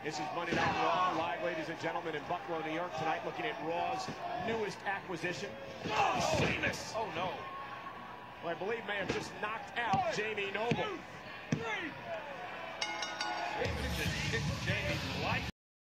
This is Monday Night Raw, live, ladies and gentlemen, in Buffalo, New York tonight, looking at Raw's newest acquisition. Oh, Sheamus! Oh, no. Well, I believe may have just knocked out Jamie Noble.